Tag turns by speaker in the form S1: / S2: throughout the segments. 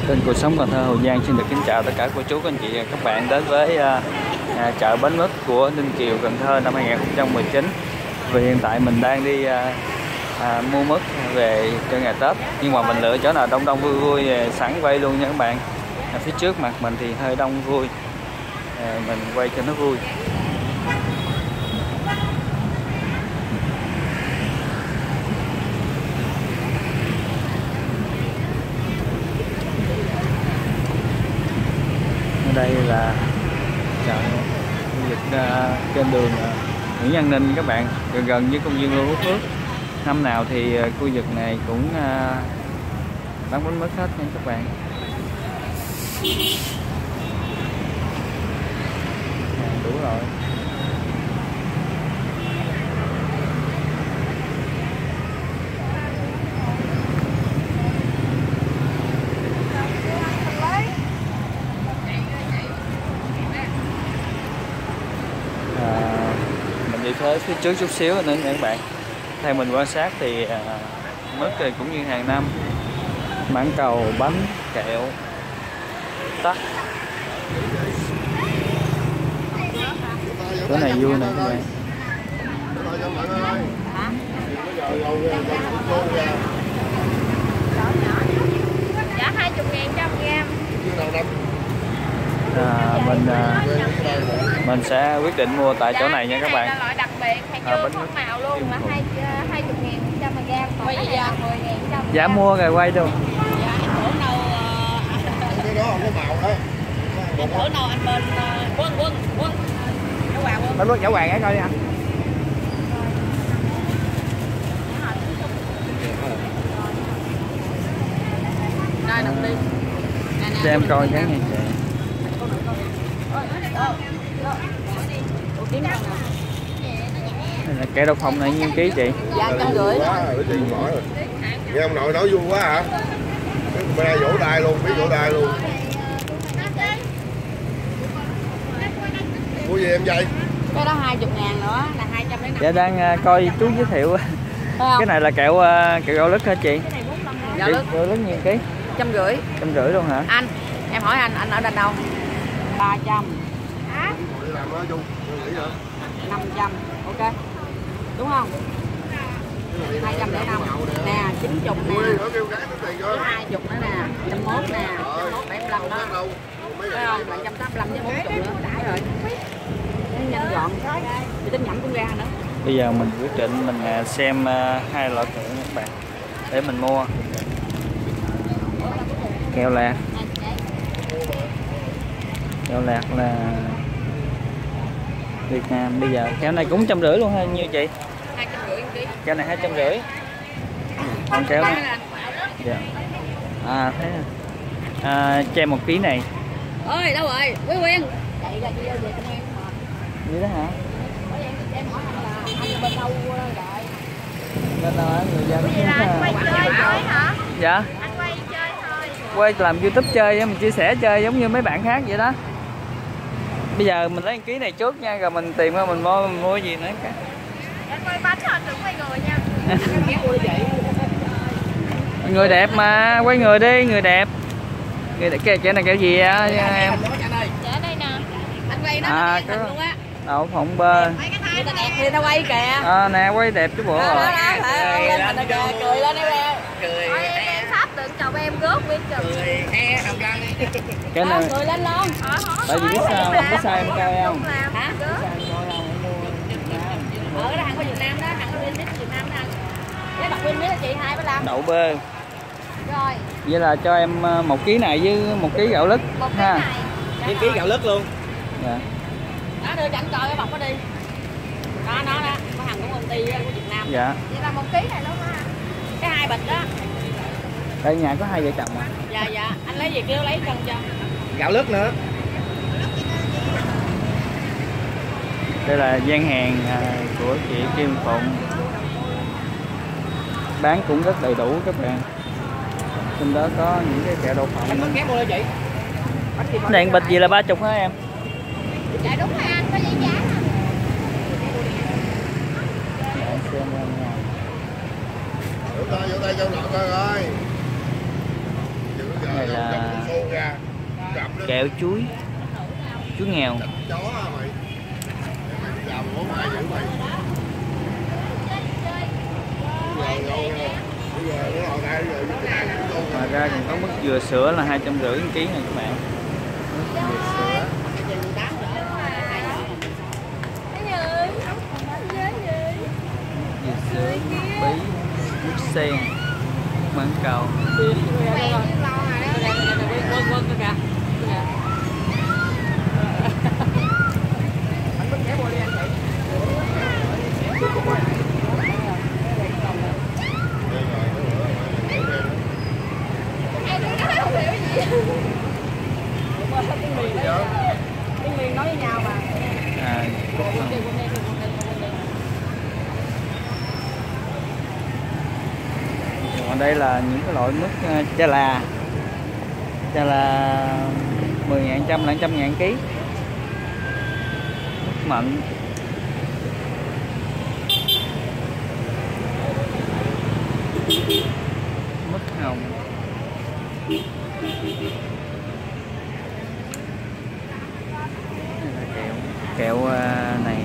S1: Kênh Cuộc Sống Cần Thơ Hậu Giang xin được kính chào tất cả cô chú, anh chị và các bạn đến với chợ bánh mứt của Ninh Kiều, Cần Thơ năm 2019. Vì hiện tại mình đang đi mua mứt về cho ngày Tết, nhưng mà mình lựa chỗ nào đông đông vui vui sẵn quay luôn nha các bạn. Phía trước mặt mình thì hơi đông vui, mình quay cho nó vui. Đây là chợ khu vực trên đường Nguyễn Văn Ninh các bạn, gần với công viên Lưu Hữu Phước. Năm nào thì khu vực này cũng bán bánh mứt hết nha các bạn. Đủ rồi. Mình đi tới phía trước chút xíu nữa nha các bạn. Theo mình quan sát thì mứt thì cũng như hàng năm, mãng cầu, bánh, kẹo, tắc. Cái này vui nè các bạn.
S2: Dạ 20.000 trăm gram.
S1: Mình sẽ quyết định mua tại chỗ này nha các bạn.
S2: Đây là loại đặc biệt, hàng chưa có màu luôn, là 20.000 trăm gram, còn cái này là 10.000 trăm.
S1: Dạ mua rồi quay luôn.
S2: Dạ em bữa nào
S3: cái đó không có màu đó.
S2: bữa nào anh bên quân Giáo Hoàng Quân.
S1: Bánh mứt Giáo Hoàng ấy coi đi anh.
S2: Đây đọc đi.
S1: Cho em coi cái này. Đây là kẹo đậu phộng này nhiêu ký chị?
S2: Dạ 150.
S3: Nghe ông nội nói vui quá hả? Mẹ vỗ tay luôn, biết vỗ tay luôn. Mua gì em vậy?
S2: Cái đó 20.000 nữa, là 200 đến 500.
S1: Dạ đang coi chú giới thiệu. Cái này là kẹo gạo lứt hả chị?
S2: Gạo lứt.
S1: Gạo lứt nhiêu ký?
S2: 150.
S1: 150 luôn hả?
S2: Anh, em hỏi anh ở đành đâu? 300. 500, ok. Đúng không? 200 để 5. Nè, 90 nè. 20 nữa nè, 101 nè, 175 đó. Thấy không? 185 với 40 nữa, đã rồi. Nhanh gọn. Chị tính nhẩm cũng ra nữa.
S1: Bây giờ mình quyết định mình xem hai loại kẹo nha các bạn để mình mua. Kẹo lạc. Kẹo lạc là Việt Nam. Bây giờ kẹo này cũng 150 luôn ha, nhiêu chị?
S2: 250 kg.
S1: Kẹo này 250. Còn kẹo này. Dạ. Thế cho em 1 ký này.
S2: Ơi đâu rồi? Quý Quyên. Chạy ra đi về công an mà.
S1: Vậy đó hả?
S2: Em hỏi anh là anh bên đâu rồi?
S1: Bên đâu người dân.
S2: Anh quay chơi thôi hả?
S1: Dạ.
S2: Anh quay chơi thôi.
S1: Quay làm YouTube chơi, mình chia sẻ chơi giống như mấy bạn khác vậy đó. Bây giờ mình lấy 1 ký này trước nha, rồi mình tìm ra mình mua gì nữa cả.
S2: Anh quay bánh thôi, đừng quay người nha.
S1: Người đẹp mà, quay người đi, người đẹp. Cái này kẹo gì á em?
S2: Dạ đây nè. Anh quay nó đẹp luôn á.
S1: Đậu phộng bơ.
S2: Người ta đẹp thì ta quay kìa.
S1: Nè quay đẹp chứ bộ.
S2: Đó, lên mình kìa, cười lên em. Cười. Ôi em sắp được chồng em gớt biết chồng. Cười he đồng răng.
S1: Cái này
S2: cười lên luôn.
S1: tại vì biết sao em coi không?
S2: Hả? Ở đó hàng của Việt Nam đó, hàng của Vinmix Việt Nam đó anh. Cái bạc Vinmix là chị 275.
S1: Đậu bơ.
S2: Rồi.
S1: Vậy là cho em 1 ký này với 1 ký gạo lứt ha.
S3: Với ký gạo lứt luôn.
S1: Dạ.
S2: Đó đưa cho anh coi cái bọc đó đi. Đó có hàng của công ty của Việt Nam.
S1: Dạ.
S2: Vậy là 1 ký này luôn ha. Cái 2 bịch đó.
S1: Đây nhà có 2 vợ chồng à?
S2: Dạ, anh lấy gì kêu lấy cân cho.
S3: Gạo lứt nữa.
S1: Đây là gian hàng của chị Kim Phụng. Bán cũng rất đầy đủ các bạn. Trong đó có những cái kẹo đậu phộng. Đèn bịch gì là 30 hả em?
S2: Dạ đúng rồi anh, có giấy giá nè.
S1: Xem em nha.
S3: Vỗ tay cho nội coi ơi.
S1: Cái này là Kẹo chuối nghèo.
S3: Chó mày. Chào bố mai giữ mày.
S1: Ngoài ra còn có mứt dừa sữa là 250 kg này các bạn. Mứt dừa sữa. Dừa sữa, bí, mứt sen, mãng cầu.
S2: Tiếng Miền nói với nhau mà.
S1: Còn đây là những cái loại mứt chà là 10.000, 100.000 ký. Mứt mận. Mứt hồng. Kẹo này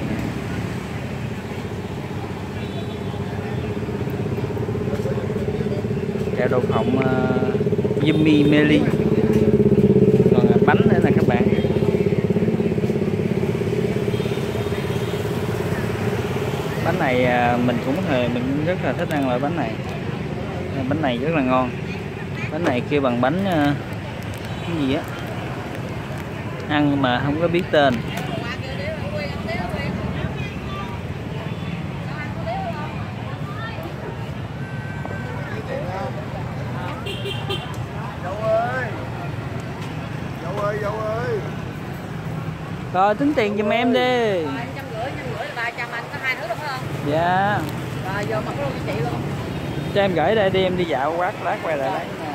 S1: kẹo đậu phộng Yummy Melly. Còn bánh nữa nè các bạn. Bánh này mình cũng mình rất là thích ăn loại bánh này. Bánh này rất là ngon. Bánh này kêu bằng bánh cái gì á, ăn mà không có biết tên.
S3: Dâu ơi.
S1: Rồi tính tiền giùm em đi.
S2: 150 là 300, anh có 2 thứ đúng không?
S1: Dạ.
S2: Rồi giờ mặc luôn cho chị luôn.
S1: Cho em gửi đây đi, em đi dạo lát quay lại lấy nha.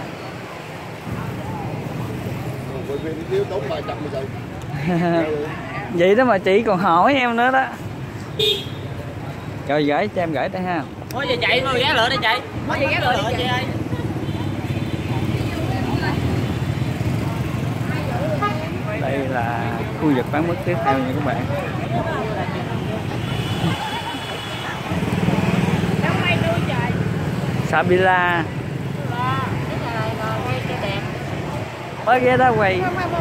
S3: Thiếu tốn 300 rồi.
S1: Vậy đó mà chị còn hỏi em nữa đó. Rồi gửi cho em gửi đây ha.
S2: Ủa giờ chạy thôi ghé lựa đi chị. Ủa vậy ghé lựa đi chị ơi.
S1: Đây là khu vực bán mứt tiếp theo nha các bạn. Sabila. Mới ghé đó quay.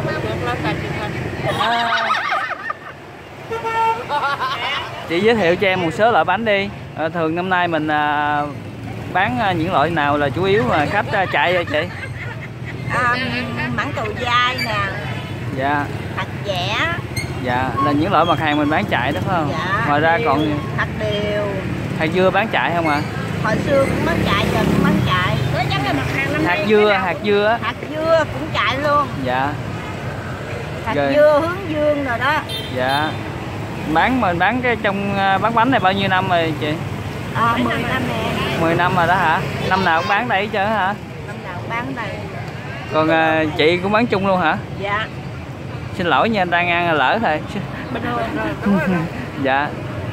S1: Chị giới thiệu cho em một số loại bánh đi. Thường năm nay mình bán những loại nào là chủ yếu mà khách chạy vậy chị?
S2: Mãng cầu dai nè.
S1: Dạ.
S2: Hạt dẻ.
S1: Dạ, là những loại mặt hàng mình bán chạy đó phải không?
S2: Dạ.
S1: Ngoài ra còn
S2: hạt điều.
S1: Hạt dưa bán chạy không ạ?
S2: Hồi xưa cũng bán chạy, giờ cũng bán chạy. Có chắc là mặt hàng năm
S1: hạt
S2: nay
S1: dưa
S2: Hạt dưa cũng chạy luôn.
S1: Dạ.
S2: Hạt
S1: Rồi.
S2: dưa hướng dương rồi đó.
S1: Dạ. Mình bán cái trong bán bánh này bao nhiêu năm rồi chị?
S2: 10 năm nè.
S1: 10 năm rồi đó hả? Năm nào cũng bán đây chứ hả?
S2: Năm nào cũng bán đây.
S1: Còn chị cũng bán chung luôn hả?
S2: Dạ.
S1: Xin lỗi nha, đang ăn lỡ thôi.
S2: Bình thường rồi.
S1: Dạ.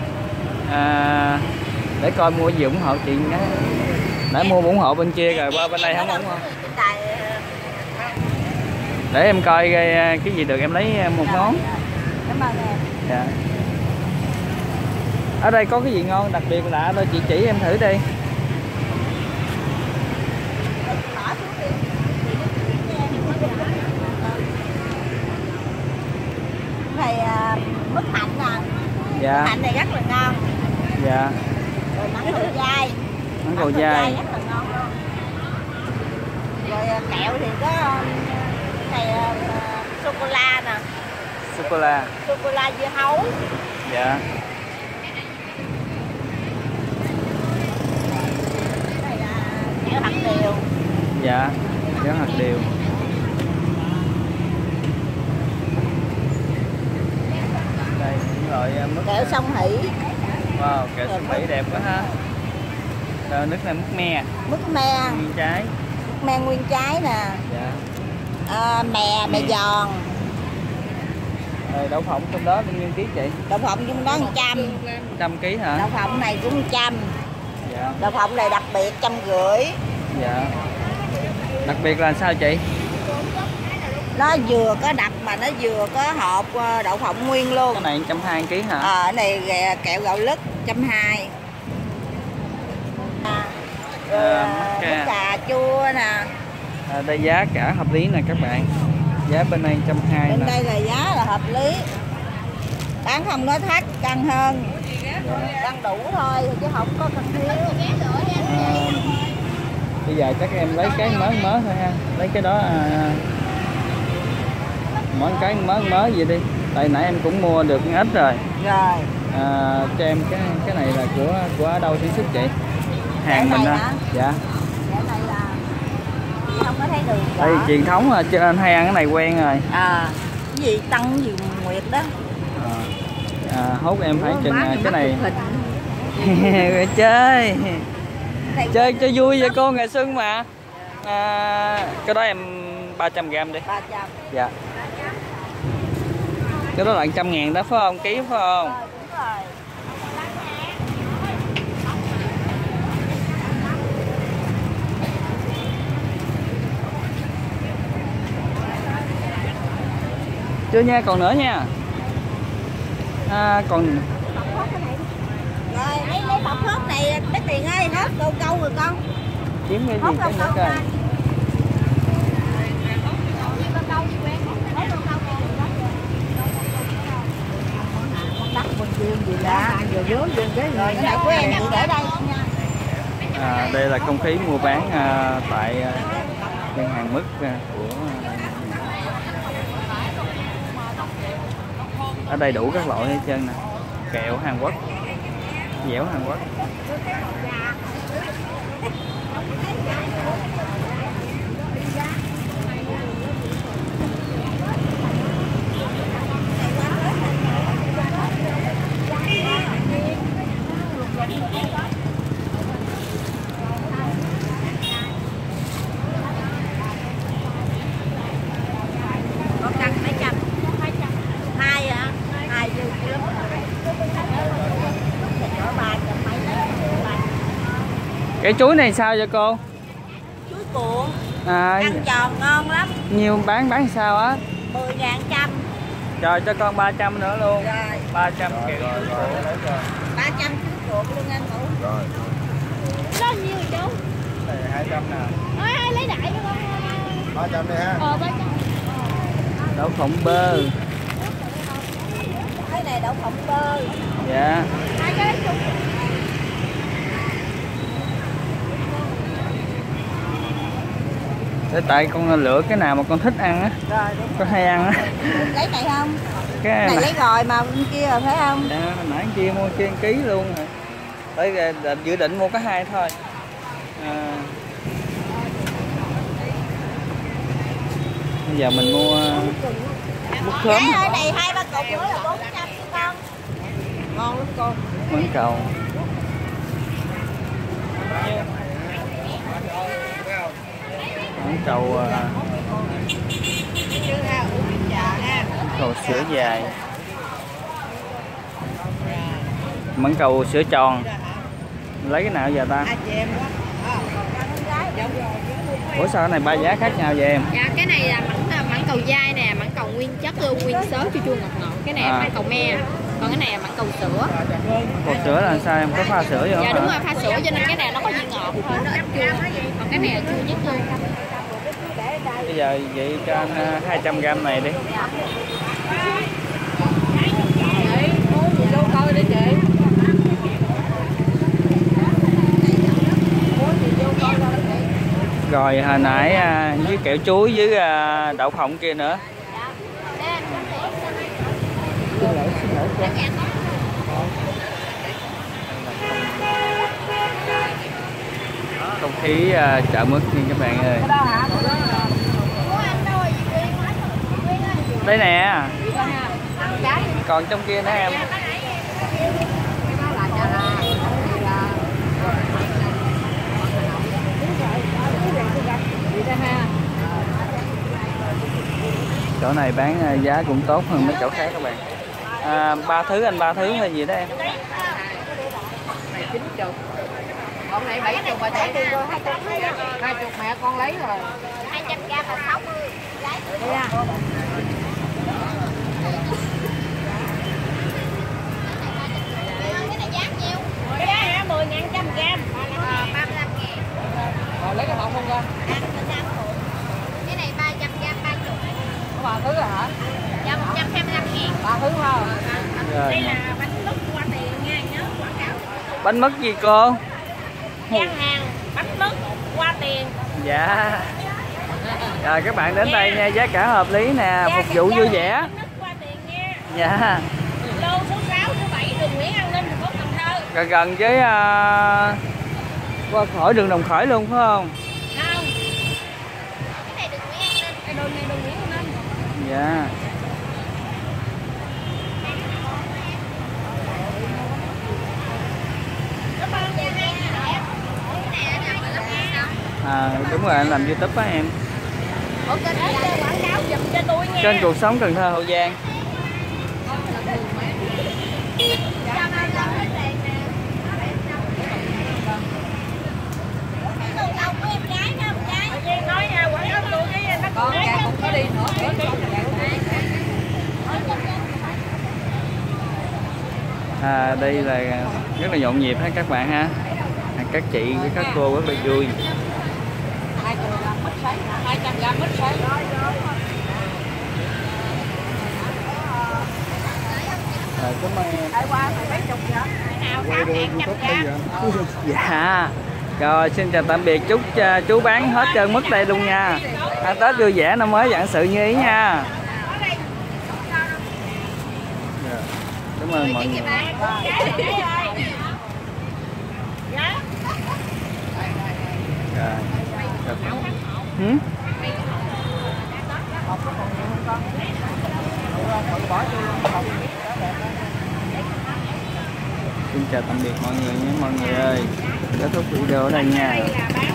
S1: Để coi mua gì ủng hộ chị nhé. Để mua ủng hộ bên kia rồi qua bên đây không ủng hộ. Để em coi cái gì được em lấy một món.
S2: Cảm ơn em.
S1: Dạ. Ở đây có cái gì ngon đặc biệt lạ thôi chị chỉ em thử đi.
S2: Này mứt hạnh nè.
S1: Dạ.
S2: Hạnh này rất là ngon.
S1: Dạ.
S2: Rồi mãng cầu dai.
S1: Mãng cầu dai
S2: rất là ngon luôn. Rồi kẹo thì có này sô cô la nè.
S1: Sô cô la.
S2: Sô cô la dưa hấu.
S1: Dạ.
S2: Này là kẹo hạt điều.
S1: Dạ. Kẹo hạt điều. Đây những loại mứt.
S2: Kẹo song hỷ.
S1: Wow, kẹo song hỷ đẹp quá ha. Rồi nước này mứt me.
S2: Mứt me.
S1: Nguyên trái.
S2: Mứt me nguyên trái nè.
S1: Dạ.
S2: Mè giòn.
S1: Rồi đậu phộng trong đó bao nhiêu ký chị?
S2: Đậu phộng trong đó 100.
S1: 100 ký hả?
S2: Đậu phộng này cũng 100.
S1: Dạ.
S2: Đậu phộng này đặc biệt 150.
S1: Dạ. Đặc biệt là sao chị?
S2: Nó vừa có đập mà nó vừa có hộp đậu phộng nguyên luôn.
S1: Cái này 120 kg hả?
S2: Cái này kẹo gạo lứt 120. Nước cà chua nè.
S1: Đây giá cả hợp lý nè các bạn. Giá bên đây 120
S2: bên
S1: nè.
S2: đây là giá là hợp lý, bán không có thắt, cân hơn, cân đủ thôi chứ không có cân thiếu.
S1: Bây giờ chắc em lấy cái mới thôi ha, lấy cái đó mỗi cái mới gì đi, tại nãy em cũng mua được ít rồi.
S2: Rồi
S1: cho em cái này là của ở đâu sản xuất chị? Hàng mình hả? Dạ.
S2: Cái này là chị không có thấy đường.
S1: Đây truyền thống mà cho nên hay ăn cái này quen rồi.
S2: Cái gì Tân gì Nguyệt đó.
S1: Hốt em phải chừng cái này. chơi cho vui vậy cô, ngày xuân mà. Cái đó em 300g đi.
S2: 300.
S1: Dạ. Cái đó là 100.000 đó phải không? Ký phải không?
S2: Rồi, đúng rồi.
S1: Chưa nha, còn nữa nha. Còn
S2: Rồi lấy bọc hốt này, lấy tiền ơi, hốt câu rồi con.
S1: kiếm cái gì cái nữa coi.
S2: Rồi cái này của em chị để đây nha.
S1: Đây là không khí mua bán tại ngân hàng Mứt của ở đây đủ các loại hết trơn nè, kẹo Hàn Quốc, dẻo Hàn Quốc.
S2: Con căng mấy trăm? 2 hả? 2 dư lắm. Cỡ 300 mấy.
S1: Cái chuối này sao vậy cô?
S2: Chuối cuộn. Ăn giòn ngon lắm.
S1: Nhiều bán sao á?
S2: 10.000 trăm.
S1: Rồi cho con 300 nữa luôn.
S2: Rồi.
S1: 300 kẹo.
S2: 300 chuối cuộn luôn anh Vũ.
S3: Rồi.
S2: Nó nhiêu vậy chú?
S1: Đây 200 nè.
S2: Ai lấy đại cho con.
S3: 300 đi ha.
S2: 300.
S1: Đậu phộng bơ.
S2: Cái này đậu phộng bơ.
S1: Dạ.
S2: Hai cái chung.
S1: Để tại con lựa cái nào mà con thích ăn á.
S2: Rồi đúng.
S1: Có hay ăn á.
S2: Lấy này không?
S1: Cái
S2: này lấy rồi mà bên kia rồi phải không?
S1: Dạ, nãy kia mua trên ký luôn rồi. Tới dự định mua có 2 thôi. Bây giờ mình mua mứt khóm.
S2: Cái ở đây 2-3 cục nữa là 400 con. Ngon lắm con.
S1: Món cầu. Món cầu cầu sữa dài. Món cầu sữa tròn. Lấy cái nào giờ ta? Ủa sao cái này 3 giá khác nhau vậy em?
S4: Dạ cái này là mãng cầu dai nè, mãng cầu nguyên chất nguyên sớ chua chua ngọt ngọt. Cái này là mãng cầu me. Còn cái này là mãng cầu sữa.
S1: Cầu sữa là sao em, có pha sữa vô?
S4: Dạ đúng rồi, pha sữa cho nên cái này nó có vị ngọt hơn, nó ít chua. Còn cái này là chua nhất luôn.
S1: Bây giờ vậy cho anh 200g này đi. Rồi hồi nãy với kẹo chuối với đậu phộng kia nữa. Không khí chợ Mứt nha các bạn ơi. Đây nè. Còn trong kia nữa em. Chỗ này bán giá cũng tốt hơn mấy chỗ khác các bạn. 3 thứ anh 3 thứ hay gì đó em?
S2: Này 90. Con này 70 mà chạy đi rồi 20 mẹ con lấy rồi.
S4: 200g là 60.
S2: nha.
S4: Cái này giá nhiêu?
S2: Cái giá 10.000 100g.
S4: 35.000.
S2: Rồi lấy cái bọc không ra.
S4: Cái này 300g 30.
S2: Có 3 thứ rồi hả?
S4: Dạ 125.000.
S2: 3 thứ không?
S1: Rồi.
S4: Bánh mứt qua tiền nha, nhớ quảng cáo.
S1: Bánh mứt gì cô?
S4: Gian hàng bánh mứt qua tiền.
S1: Dạ. Rồi các bạn đến đây nha, giá cả hợp lý nè, phục vụ vui vẻ.
S4: Bánh mứt qua tiền nha.
S1: Dạ.
S4: Lô số 6, số 7 đường Nguyễn An Ninh, thành phố Cần Thơ.
S1: Gần gần với qua khỏi đường Đồng Khởi luôn phải không?
S4: Không. Cái này đường Nguyễn An Ninh. Cái đường này đường Nguyễn An Ninh.
S1: Dạ.
S4: Cảm ơn nha em. Cái này là 15.000.
S1: Đúng rồi, anh làm YouTube á em.
S4: Ủa kênh gì quảng cáo giùm cho tôi nha.
S1: Kênh Cuộc Sống Cần Thơ Hậu Giang.
S2: Con cha cũng có đi nữa.
S1: Đây là rất là nhộn nhịp ha các bạn ha. Các chị với các cô rất là vui.
S2: 200g mít sấy. 200g mít sấy.
S1: Cảm ơn em.
S2: Tại qua phải mấy chục giờ.
S4: Nào 8.000.
S1: Dạ. Rồi xin chào tạm biệt, chúc chú bán hết trơn mất đây luôn nha. Ăn Tết vui vẻ, năm mới vạn sự như ý nha. Cảm ơn mọi người. Rồi. Xin chào tạm biệt mọi người nhé mọi người ơi. Kết thúc video ở đây nha.